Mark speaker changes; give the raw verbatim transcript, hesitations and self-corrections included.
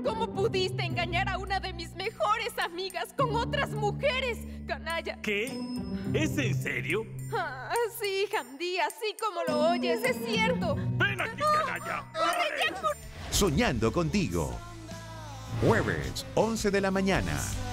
Speaker 1: ¿Cómo pudiste engañar a una de mis mejores amigas con otras mujeres, canalla?
Speaker 2: ¿Qué? ¿Es en serio?
Speaker 1: Ah, sí, Hamdi, así como lo oyes, es cierto.
Speaker 2: ¡Ven aquí, canalla!
Speaker 1: ¡Corre ya,
Speaker 3: Soñando contigo. Jueves, once de la mañana.